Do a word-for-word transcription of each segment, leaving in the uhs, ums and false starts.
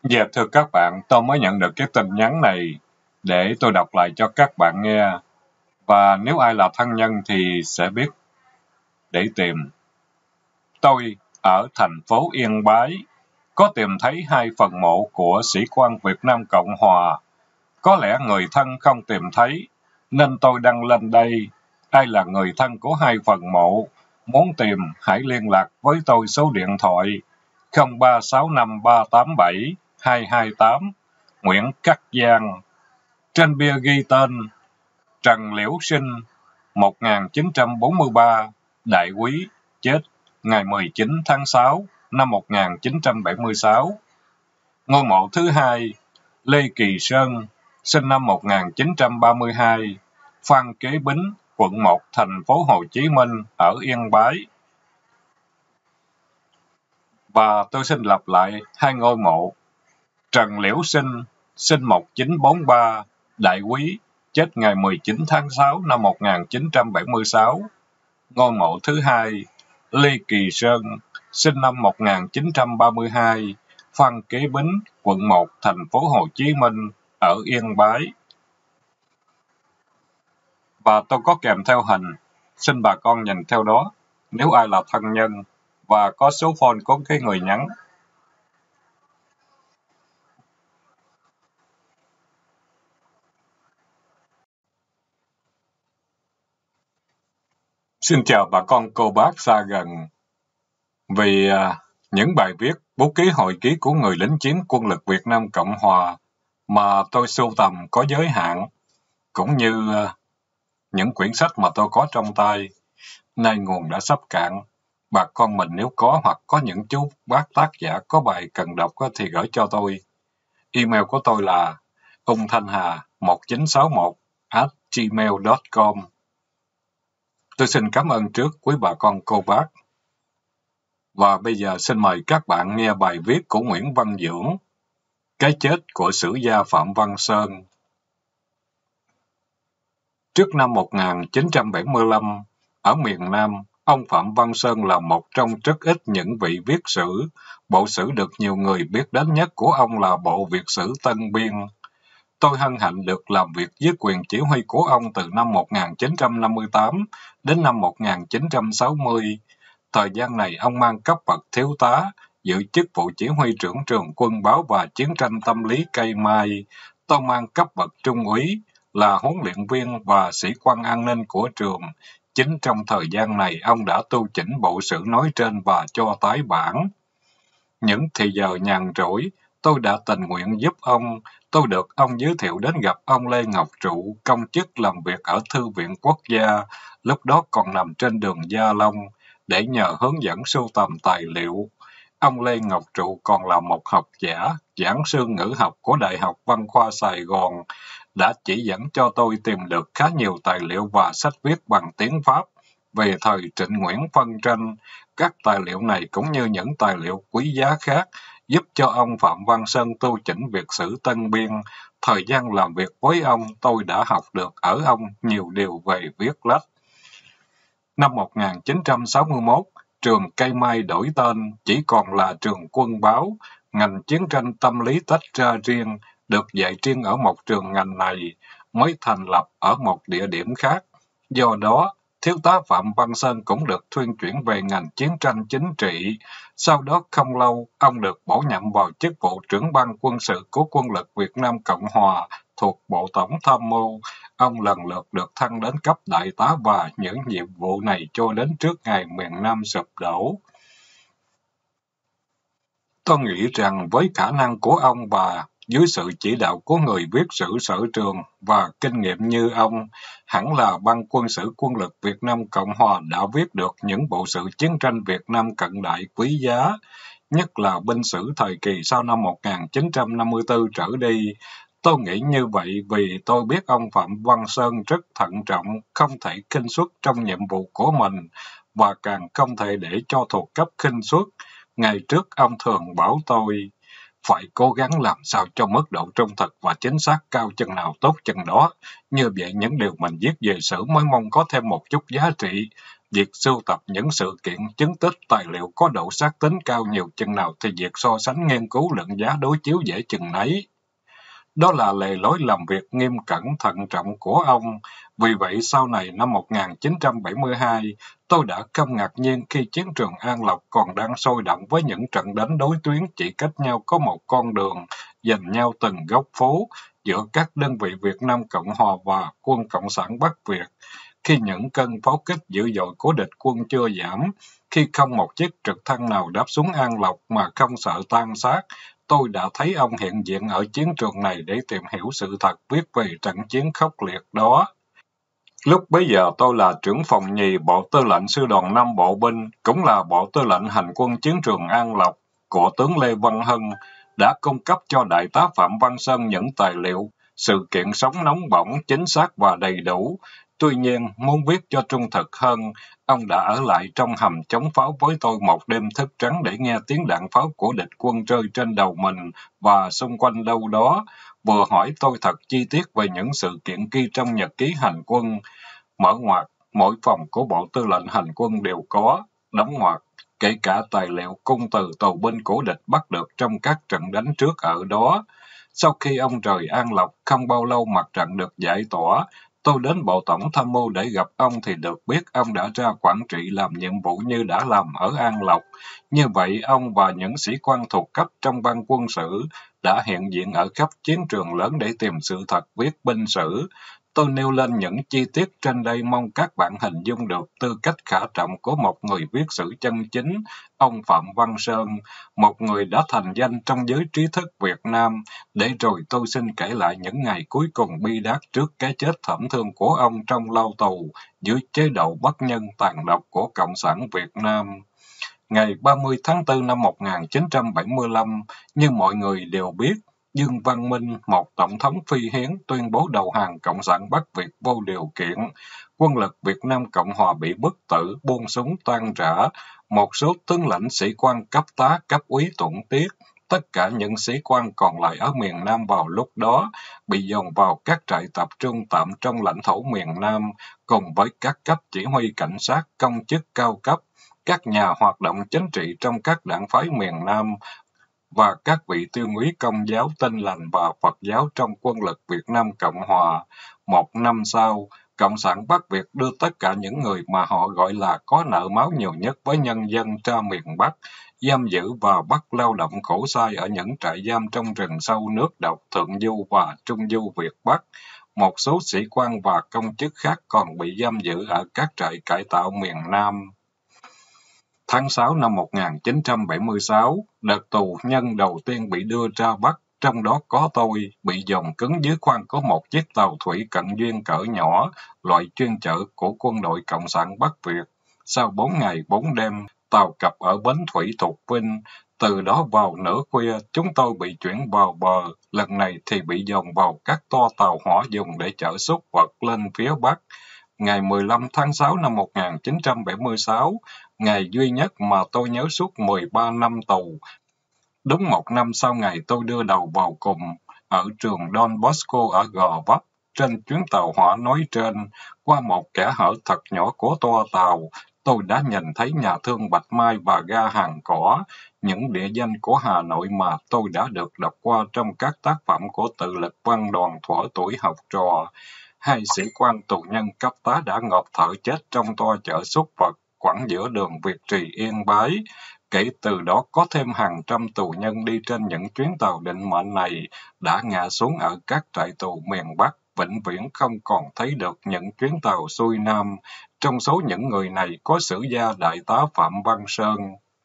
Dạ thưa các bạn, tôi mới nhận được cái tin nhắn này để tôi đọc lại cho các bạn nghe. Và nếu ai là thân nhân thì sẽ biết để tìm. Tôi ở thành phố Yên Bái có tìm thấy hai phần mộ của sĩ quan Việt Nam Cộng Hòa. Có lẽ người thân không tìm thấy nên tôi đăng lên đây. Ai là người thân của hai phần mộ? Muốn tìm hãy liên lạc với tôi số điện thoại không ba sáu năm ba tám bảy hai hai tám, Nguyễn Cát Giang. Trên bia ghi tên Trần Liễu Sinh, một nghìn chín trăm bốn mươi ba, đại úy, chết ngày mười chín tháng sáu năm một nghìn chín trăm bảy mươi sáu. Ngôi mộ thứ hai, Lê Kỳ Sơn, sinh năm một nghìn chín trăm ba mươi hai, Phan Kế Bính, quận một, thành phố Hồ Chí Minh, ở Yên Bái. Và tôi xin lặp lại hai ngôi mộ. Trần Liễu Sinh, sinh một nghìn chín trăm bốn mươi ba, đại úy, chết ngày mười chín tháng sáu năm một nghìn chín trăm bảy mươi sáu. Ngôi mộ thứ hai, Lê Kỳ Sơn, sinh năm một nghìn chín trăm ba mươi hai, Phan Kế Bính, quận một, thành phố Hồ Chí Minh, ở Yên Bái. Và tôi có kèm theo hình, xin bà con nhìn theo đó, nếu ai là thân nhân, và có số phone của cái người nhắn. Xin chào bà con cô bác xa gần. Vì à, những bài viết, bút ký hồi ký của người lính chiến quân lực Việt Nam Cộng Hòa mà tôi sưu tầm có giới hạn, cũng như à, những quyển sách mà tôi có trong tay, nay nguồn đã sắp cạn. Bà con mình nếu có hoặc có những chú bác tác giả có bài cần đọc thì gửi cho tôi. Email của tôi là ung thanh hà một chín sáu một at gmail chấm com. Tôi xin cảm ơn trước quý bà con cô bác. Và bây giờ xin mời các bạn nghe bài viết của Nguyễn Văn Dưỡng, Cái chết của sử gia Phạm Văn Sơn. Trước năm một nghìn chín trăm bảy mươi lăm, ở miền Nam, ông Phạm Văn Sơn là một trong rất ít những vị viết sử. Bộ sử được nhiều người biết đến nhất của ông là Bộ Việt sử Tân Biên. Tôi hân hạnh được làm việc dưới quyền chỉ huy của ông từ năm một nghìn chín trăm năm mươi tám đến năm một nghìn chín trăm sáu mươi. Thời gian này ông mang cấp bậc thiếu tá, giữ chức vụ chỉ huy trưởng trường quân báo và chiến tranh tâm lý Cây Mai. Tôi mang cấp bậc trung úy, là huấn luyện viên và sĩ quan an ninh của trường. Chính trong thời gian này ông đã tu chỉnh bộ sử nói trên và cho tái bản. Những thì giờ nhàn rỗi, tôi đã tình nguyện giúp ông. Tôi được ông giới thiệu đến gặp ông Lê Ngọc Trụ, công chức làm việc ở Thư viện Quốc gia, lúc đó còn nằm trên đường Gia Long, để nhờ hướng dẫn sưu tầm tài liệu. Ông Lê Ngọc Trụ còn là một học giả, giảng sư ngữ học của Đại học Văn khoa Sài Gòn, đã chỉ dẫn cho tôi tìm được khá nhiều tài liệu và sách viết bằng tiếng Pháp về thời Trịnh Nguyễn phân tranh. Các tài liệu này cũng như những tài liệu quý giá khác giúp cho ông Phạm Văn Sơn tu chỉnh Việt sử Tân Biên. Thời gian làm việc với ông, tôi đã học được ở ông nhiều điều về viết lách. Năm một nghìn chín trăm sáu mươi mốt, trường Cây Mai đổi tên, chỉ còn là trường quân báo. Ngành chiến tranh tâm lý tách ra riêng, được dạy riêng ở một trường ngành này, mới thành lập ở một địa điểm khác. Do đó, thiếu tá Phạm Văn Sơn cũng được thuyên chuyển về ngành chiến tranh chính trị. Sau đó không lâu, ông được bổ nhiệm vào chức vụ trưởng ban quân sự của quân lực Việt Nam Cộng Hòa thuộc Bộ Tổng tham mưu. Ông lần lượt được thăng đến cấp đại tá và những nhiệm vụ này cho đến trước ngày miền Nam sụp đổ. Tôi nghĩ rằng với khả năng của ông và dưới sự chỉ đạo của người viết sử sở trường và kinh nghiệm như ông, hẳn là ban quân sự quân lực Việt Nam Cộng Hòa đã viết được những bộ sử chiến tranh Việt Nam cận đại quý giá, nhất là binh sử thời kỳ sau năm một nghìn chín trăm năm mươi tư trở đi. Tôi nghĩ như vậy vì tôi biết ông Phạm Văn Sơn rất thận trọng, không thể khinh suất trong nhiệm vụ của mình, và càng không thể để cho thuộc cấp khinh suất. Ngày trước ông thường bảo tôi phải cố gắng làm sao cho mức độ trung thực và chính xác cao chừng nào tốt chừng đó. Như vậy những điều mình viết về sử mới mong có thêm một chút giá trị. Việc sưu tập những sự kiện, chứng tích, tài liệu có độ xác tín cao nhiều chừng nào thì việc so sánh nghiên cứu luận giá đối chiếu dễ chừng nấy. Đó là lề lối làm việc nghiêm cẩn thận trọng của ông. Vì vậy sau này năm một nghìn chín trăm bảy mươi hai, tôi đã không ngạc nhiên khi chiến trường An Lộc còn đang sôi động với những trận đánh đối tuyến chỉ cách nhau có một con đường, giành nhau từng góc phố giữa các đơn vị Việt Nam Cộng Hòa và quân Cộng sản Bắc Việt. Khi những cơn pháo kích dữ dội của địch quân chưa giảm, khi không một chiếc trực thăng nào đáp xuống An Lộc mà không sợ tan xác, tôi đã thấy ông hiện diện ở chiến trường này để tìm hiểu sự thật viết về trận chiến khốc liệt đó. Lúc bấy giờ tôi là trưởng phòng nhì Bộ Tư lệnh Sư đoàn năm Bộ binh, cũng là Bộ Tư lệnh Hành quân chiến trường An Lộc của tướng Lê Văn Hân, đã cung cấp cho Đại tá Phạm Văn Sơn những tài liệu, sự kiện sống nóng bỏng, chính xác và đầy đủ. Tuy nhiên, muốn viết cho trung thực hơn, ông đã ở lại trong hầm chống pháo với tôi một đêm thức trắng để nghe tiếng đạn pháo của địch quân rơi trên đầu mình và xung quanh đâu đó, vừa hỏi tôi thật chi tiết về những sự kiện ghi trong nhật ký hành quân. Mở ngoặc, mỗi phòng của Bộ Tư lệnh Hành quân đều có, đóng ngoặc, kể cả tài liệu cung từ tù binh của địch bắt được trong các trận đánh trước ở đó. Sau khi ông rời An Lộc, không bao lâu mặt trận được giải tỏa, tôi đến Bộ Tổng Tham mưu để gặp ông thì được biết ông đã ra Quảng Trị làm nhiệm vụ như đã làm ở An Lộc. Như vậy, ông và những sĩ quan thuộc cấp trong ban quân sự đã hiện diện ở khắp chiến trường lớn để tìm sự thật viết binh sử. Tôi nêu lên những chi tiết trên đây mong các bạn hình dung được tư cách khả trọng của một người viết sử chân chính, ông Phạm Văn Sơn, một người đã thành danh trong giới trí thức Việt Nam, để rồi tôi xin kể lại những ngày cuối cùng bi đát trước cái chết thảm thương của ông trong lao tù dưới chế độ bất nhân tàn độc của Cộng sản Việt Nam. Ngày ba mươi tháng tư năm một nghìn chín trăm bảy mươi lăm, như mọi người đều biết, Dương Văn Minh, một tổng thống phi hiến, tuyên bố đầu hàng Cộng sản Bắc Việt vô điều kiện. Quân lực Việt Nam Cộng Hòa bị bức tử, buông súng tan rã. Một số tướng lãnh sĩ quan cấp tá, cấp úy tuẫn tiết. Tất cả những sĩ quan còn lại ở miền Nam vào lúc đó bị dồn vào các trại tập trung tạm trong lãnh thổ miền Nam, cùng với các cấp chỉ huy cảnh sát, công chức cao cấp, các nhà hoạt động chính trị trong các đảng phái miền Nam, và các vị tuyên úy Công giáo, Tin lành và Phật giáo trong quân lực Việt Nam Cộng Hòa. Một năm sau, Cộng sản Bắc Việt đưa tất cả những người mà họ gọi là có nợ máu nhiều nhất với nhân dân ra miền Bắc, giam giữ và bắt lao động khổ sai ở những trại giam trong rừng sâu nước độc Thượng Du và Trung Du Việt Bắc. Một số sĩ quan và công chức khác còn bị giam giữ ở các trại cải tạo miền Nam. Tháng sáu năm một nghìn chín trăm bảy mươi sáu, đợt tù nhân đầu tiên bị đưa ra Bắc, trong đó có tôi, bị dồn cứng dưới khoang của một chiếc tàu thủy Cận Duyên cỡ nhỏ, loại chuyên chở của quân đội Cộng sản Bắc Việt. Sau bốn ngày bốn đêm, tàu cập ở bến thủy thuộc Vinh. Từ đó vào nửa khuya, chúng tôi bị chuyển vào bờ, lần này thì bị dồn vào các toa tàu hỏa dùng để chở súc vật lên phía Bắc. Ngày mười lăm tháng sáu năm một nghìn chín trăm bảy mươi sáu, ngày duy nhất mà tôi nhớ suốt mười ba năm tù. Đúng một năm sau ngày tôi đưa đầu vào cùng, ở trường Don Bosco ở Gò Vấp, trên chuyến tàu hỏa nói trên, qua một kẽ hở thật nhỏ của toa tàu, tôi đã nhìn thấy nhà thương Bạch Mai và ga Hàng Cỏ, những địa danh của Hà Nội mà tôi đã được đọc qua trong các tác phẩm của tự lực văn đoàn thuở tuổi học trò. Hai sĩ quan tù nhân cấp tá đã ngộp thở chết trong toa chở súc vật quãng giữa đường Việt Trì Yên Bái. Kể từ đó có thêm hàng trăm tù nhân đi trên những chuyến tàu định mệnh này đã ngã xuống ở các trại tù miền Bắc, vĩnh viễn không còn thấy được những chuyến tàu xuôi Nam. Trong số những người này có sử gia Đại tá Phạm Văn Sơn.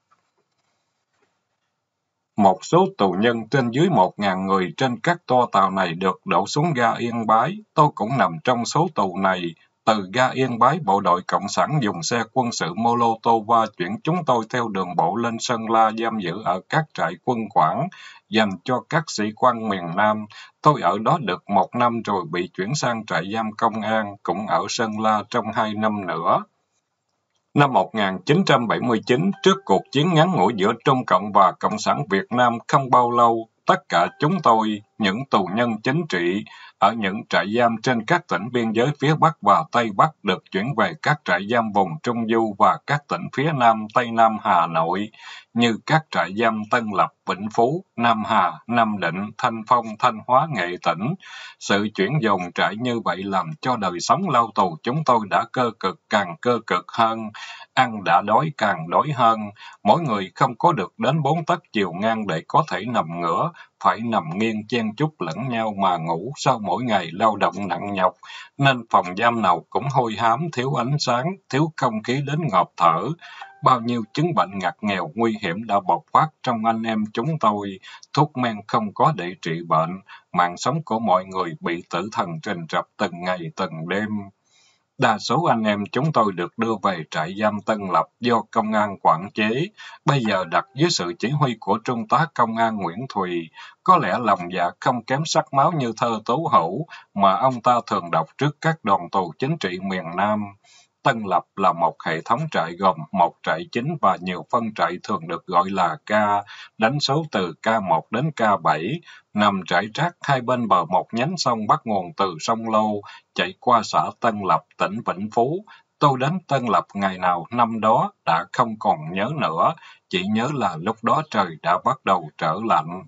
Một số tù nhân trên dưới một nghìn người trên các toa tàu này được đổ xuống ga Yên Bái. Tôi cũng nằm trong số tù này. Từ ga Yên Bái, bộ đội Cộng sản dùng xe quân sự Molotova chuyển chúng tôi theo đường bộ lên Sơn La giam giữ ở các trại quân quản dành cho các sĩ quan miền Nam. Tôi ở đó được một năm rồi bị chuyển sang trại giam công an, cũng ở Sơn La trong hai năm nữa. Năm một nghìn chín trăm bảy mươi chín, trước cuộc chiến ngắn ngủi giữa Trung Cộng và Cộng sản Việt Nam không bao lâu, tất cả chúng tôi, những tù nhân chính trị ở những trại giam trên các tỉnh biên giới phía Bắc và Tây Bắc được chuyển về các trại giam vùng Trung Du và các tỉnh phía Nam, Tây Nam Hà Nội, như các trại giam Tân Lập, Vĩnh Phú, Nam Hà, Nam Định, Thanh Phong, Thanh Hóa, Nghệ Tĩnh. Sự chuyển dồn trại như vậy làm cho đời sống lao tù chúng tôi đã cơ cực càng cơ cực hơn, ăn đã đói càng đói hơn. Mỗi người không có được đến bốn tấc chiều ngang để có thể nằm ngửa, phải nằm nghiêng chen chúc lẫn nhau mà ngủ sau mỗi ngày lao động nặng nhọc, nên phòng giam nào cũng hôi hám, thiếu ánh sáng, thiếu không khí đến ngộp thở. Bao nhiêu chứng bệnh ngặt nghèo nguy hiểm đã bộc phát trong anh em chúng tôi, thuốc men không có để trị bệnh, mạng sống của mọi người bị tử thần trình rập từng ngày từng đêm. Đa số anh em chúng tôi được đưa về trại giam Tân Lập do công an quản chế, bây giờ đặt dưới sự chỉ huy của Trung tá Công an Nguyễn Thùy. Có lẽ lòng dạ không kém sắc máu như thơ Tố Hữu mà ông ta thường đọc trước các đoàn tù chính trị miền Nam. Tân Lập là một hệ thống trại gồm một trại chính và nhiều phân trại thường được gọi là K, đánh số từ K một đến K bảy, nằm rải rác hai bên bờ một nhánh sông bắt nguồn từ sông Lô, chạy qua xã Tân Lập, tỉnh Vĩnh Phú. Tôi đến Tân Lập ngày nào năm đó đã không còn nhớ nữa, chỉ nhớ là lúc đó trời đã bắt đầu trở lạnh.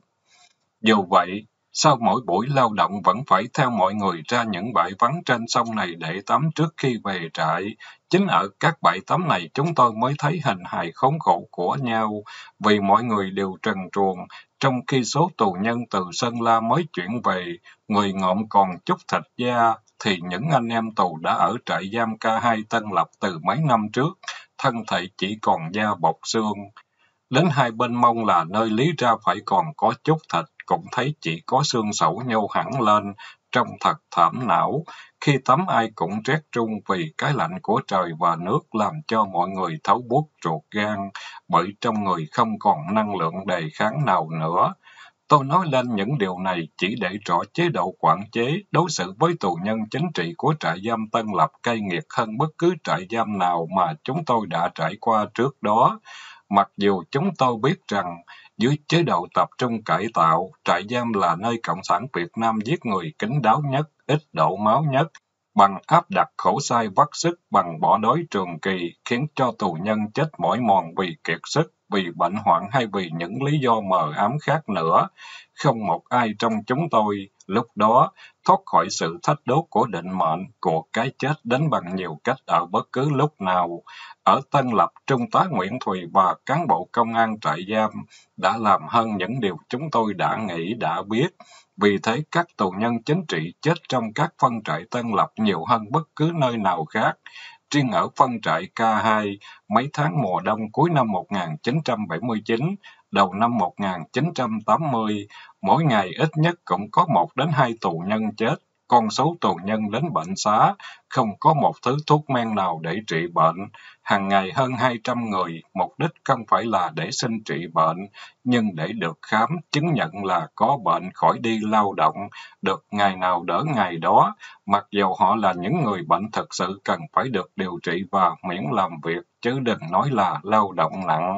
Dù vậy, sau mỗi buổi lao động vẫn phải theo mọi người ra những bãi vắng trên sông này để tắm trước khi về trại. Chính ở các bãi tắm này chúng tôi mới thấy hình hài khốn khổ của nhau, vì mọi người đều trần truồng, trong khi số tù nhân từ Sơn La mới chuyển về, người ngộm còn chút thịt da, thì những anh em tù đã ở trại giam K hai Tân Lập từ mấy năm trước, thân thể chỉ còn da bọc xương. Đến hai bên mông là nơi lý ra phải còn có chút thịt, cũng thấy chỉ có xương sẩu nhô hẳn lên, trông thật thảm não. Khi tắm ai cũng rét run vì cái lạnh của trời và nước làm cho mọi người thấu buốt ruột gan, bởi trong người không còn năng lượng đề kháng nào nữa. Tôi nói lên những điều này chỉ để rõ chế độ quản chế, đối xử với tù nhân chính trị của trại giam Tân Lập cay nghiệt hơn bất cứ trại giam nào mà chúng tôi đã trải qua trước đó. Mặc dù chúng tôi biết rằng, dưới chế độ tập trung cải tạo, trại giam là nơi Cộng sản Việt Nam giết người kín đáo nhất, ít đổ máu nhất, bằng áp đặt khổ sai vắt sức, bằng bỏ đói trường kỳ, khiến cho tù nhân chết mỏi mòn vì kiệt sức, vì bệnh hoạn hay vì những lý do mờ ám khác nữa. Không một ai trong chúng tôi, lúc đó, thoát khỏi sự thách đố của định mệnh, của cái chết đến bằng nhiều cách ở bất cứ lúc nào. Ở Tân Lập, Trung tá Nguyễn Thùy và cán bộ công an trại giam đã làm hơn những điều chúng tôi đã nghĩ đã biết. Vì thế, các tù nhân chính trị chết trong các phân trại Tân Lập nhiều hơn bất cứ nơi nào khác. Riêng ở phân trại K hai, mấy tháng mùa đông cuối năm một nghìn chín trăm bảy mươi chín, đầu năm một nghìn chín trăm tám mươi, mỗi ngày ít nhất cũng có một đến hai tù nhân chết. Con số tù nhân đến bệnh xá, không có một thứ thuốc men nào để trị bệnh. Hàng ngày hơn hai trăm người, mục đích không phải là để xin trị bệnh, nhưng để được khám, chứng nhận là có bệnh khỏi đi lao động, được ngày nào đỡ ngày đó, mặc dù họ là những người bệnh thực sự cần phải được điều trị và miễn làm việc, chứ đừng nói là lao động nặng.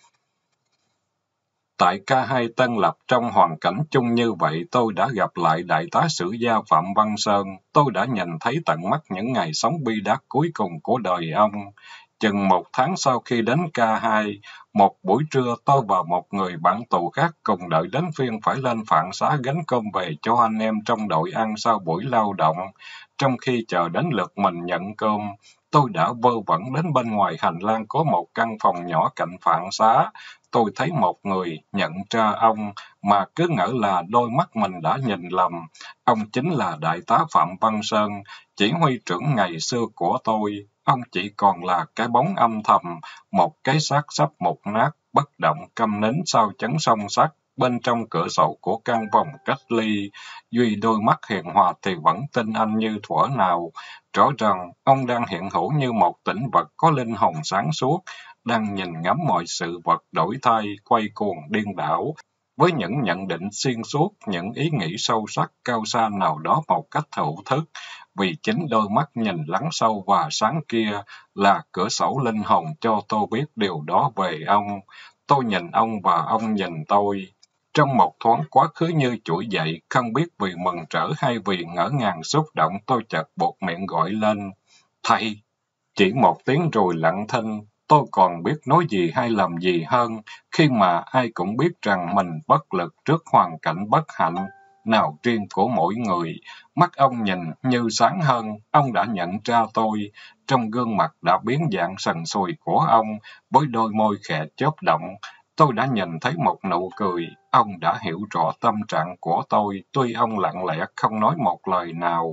Tại K hai Tân Lập, trong hoàn cảnh chung như vậy, tôi đã gặp lại Đại tá Sử gia Phạm Văn Sơn. Tôi đã nhìn thấy tận mắt những ngày sống bi đát cuối cùng của đời ông. Chừng một tháng sau khi đến K hai, một buổi trưa tôi và một người bạn tù khác cùng đợi đến phiên phải lên phạn xá gánh cơm về cho anh em trong đội ăn sau buổi lao động. Trong khi chờ đến lượt mình nhận cơm, tôi đã vơ vẩn đến bên ngoài hành lang có một căn phòng nhỏ cạnh phạn xá. Tôi thấy một người nhận ra ông mà cứ ngỡ là đôi mắt mình đã nhìn lầm. Ông chính là Đại tá Phạm Văn Sơn, chỉ huy trưởng ngày xưa của tôi. Ông chỉ còn là cái bóng âm thầm, một cái xác sắp mục nát, bất động câm nín sau chấn song sắt. Bên trong cửa sổ của căn phòng cách ly, duy đôi mắt hiền hòa thì vẫn tin anh như thuở nào. Rõ ràng, ông đang hiện hữu như một tĩnh vật có linh hồn sáng suốt, đang nhìn ngắm mọi sự vật đổi thay, quay cuồng điên đảo, với những nhận định xuyên suốt, những ý nghĩ sâu sắc, cao xa nào đó một cách thụ thức. Vì chính đôi mắt nhìn lắng sâu và sáng kia là cửa sổ linh hồn cho tôi biết điều đó về ông. Tôi nhìn ông và ông nhìn tôi. Trong một thoáng quá khứ như trỗi dậy, không biết vì mừng rỡ hay vì ngỡ ngàng xúc động, tôi chợt buột miệng gọi lên, thầy! Chỉ một tiếng rồi lặng thinh, tôi còn biết nói gì hay làm gì hơn, khi mà ai cũng biết rằng mình bất lực trước hoàn cảnh bất hạnh nào riêng của mỗi người. Mắt ông nhìn như sáng hơn, ông đã nhận ra tôi, trong gương mặt đã biến dạng sần sùi của ông, với đôi môi khẽ chớp động. Tôi đã nhìn thấy một nụ cười, ông đã hiểu rõ tâm trạng của tôi, tuy ông lặng lẽ không nói một lời nào.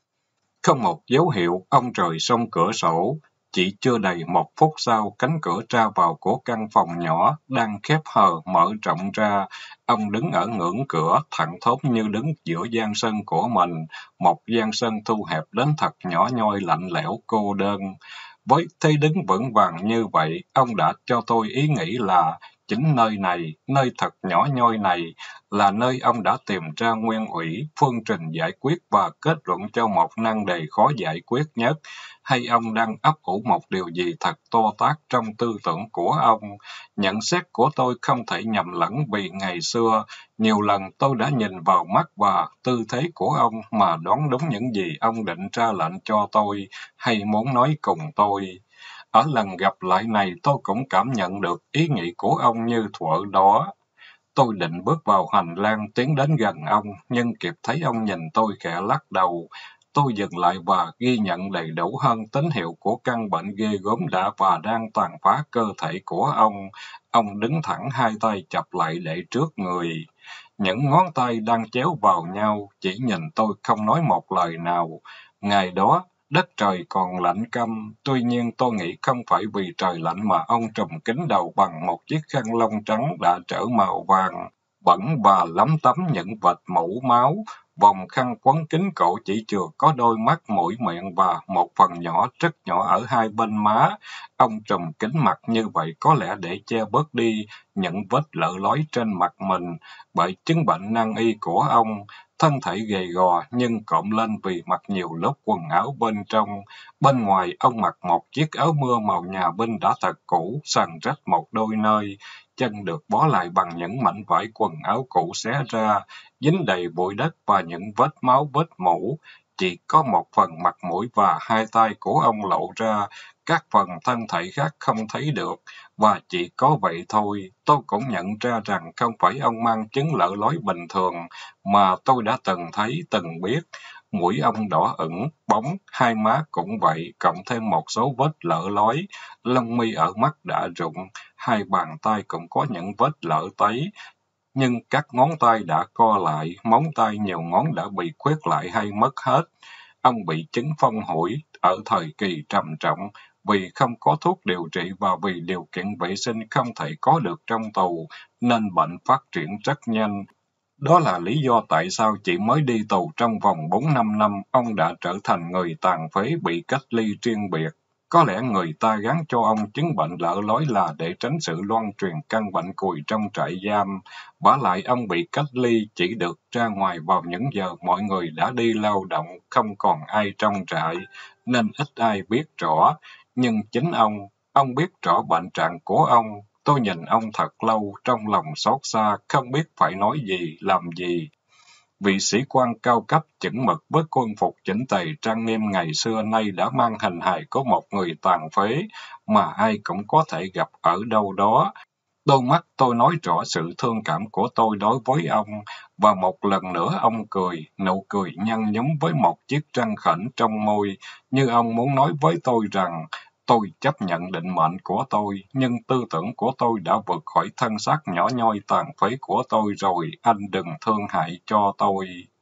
Không một dấu hiệu, ông rời sông cửa sổ. Chỉ chưa đầy một phút sau, cánh cửa ra vào của căn phòng nhỏ, đang khép hờ, mở rộng ra. Ông đứng ở ngưỡng cửa, thẳng thốt như đứng giữa gian sân của mình, một gian sân thu hẹp đến thật nhỏ nhoi, lạnh lẽo, cô đơn. Với thế đứng vững vàng như vậy, ông đã cho tôi ý nghĩ là chính nơi này, nơi thật nhỏ nhoi này, là nơi ông đã tìm ra nguyên ủy, phương trình giải quyết và kết luận cho một nan đề khó giải quyết nhất. Hay ông đang ấp ủ một điều gì thật to tát trong tư tưởng của ông? Nhận xét của tôi không thể nhầm lẫn vì ngày xưa, nhiều lần tôi đã nhìn vào mắt và tư thế của ông mà đoán đúng những gì ông định ra lệnh cho tôi, hay muốn nói cùng tôi. Ở lần gặp lại này tôi cũng cảm nhận được ý nghĩ của ông như thuở đó. Tôi định bước vào hành lang tiến đến gần ông, nhưng kịp thấy ông nhìn tôi khẽ lắc đầu. Tôi dừng lại và ghi nhận đầy đủ hơn tín hiệu của căn bệnh ghê gớm đã và đang tàn phá cơ thể của ông. Ông đứng thẳng, hai tay chập lại để trước người. Những ngón tay đang chéo vào nhau, chỉ nhìn tôi không nói một lời nào. Ngày đó, đất trời còn lạnh căm, tuy nhiên tôi nghĩ không phải vì trời lạnh mà ông trùm kín đầu bằng một chiếc khăn lông trắng đã trở màu vàng, bẩn và lấm tấm những vệt mũ máu. Vòng khăn quấn kín cổ chỉ chừa có đôi mắt, mũi, miệng và một phần nhỏ, rất nhỏ ở hai bên má. Ông trùm kín mặt như vậy có lẽ để che bớt đi những vết lở lói trên mặt mình, bởi chứng bệnh nan y của ông. Thân thể gầy gò nhưng cộm lên vì mặc nhiều lớp quần áo bên trong. Bên ngoài ông mặc một chiếc áo mưa màu nhà binh đã thật cũ, sần rách một đôi nơi. Chân được bó lại bằng những mảnh vải quần áo cũ xé ra, dính đầy bụi đất và những vết máu vết mủ. Chỉ có một phần mặt mũi và hai tay của ông lộ ra, các phần thân thể khác không thấy được. Và chỉ có vậy thôi, tôi cũng nhận ra rằng không phải ông mang chứng lở lói bình thường, mà tôi đã từng thấy, từng biết. Mũi ông đỏ ửng, bóng, hai má cũng vậy, cộng thêm một số vết lở lói. Lông mi ở mắt đã rụng, hai bàn tay cũng có những vết lở tấy. Nhưng các ngón tay đã co lại, móng tay nhiều ngón đã bị khuyết lại hay mất hết. Ông bị chứng phong hủi ở thời kỳ trầm trọng, vì không có thuốc điều trị và vì điều kiện vệ sinh không thể có được trong tù, nên bệnh phát triển rất nhanh. Đó là lý do tại sao chỉ mới đi tù trong vòng bốn năm năm, ông đã trở thành người tàn phế bị cách ly riêng biệt. Có lẽ người ta gán cho ông chứng bệnh lở lói là để tránh sự loan truyền căn bệnh cùi trong trại giam. Vả lại ông bị cách ly chỉ được ra ngoài vào những giờ mọi người đã đi lao động, không còn ai trong trại, nên ít ai biết rõ. Nhưng chính ông, ông biết rõ bệnh trạng của ông. Tôi nhìn ông thật lâu, trong lòng xót xa, không biết phải nói gì, làm gì. Vị sĩ quan cao cấp chững mực với quân phục chỉnh tề trang nghiêm ngày xưa nay đã mang hình hài của một người tàn phế, mà ai cũng có thể gặp ở đâu đó. Đôi mắt tôi nói rõ sự thương cảm của tôi đối với ông, và một lần nữa ông cười, nụ cười nhăn nhúm với một chiếc răng khểnh trong môi, như ông muốn nói với tôi rằng, tôi chấp nhận định mệnh của tôi, nhưng tư tưởng của tôi đã vượt khỏi thân xác nhỏ nhoi tàn phế của tôi rồi, anh đừng thương hại cho tôi.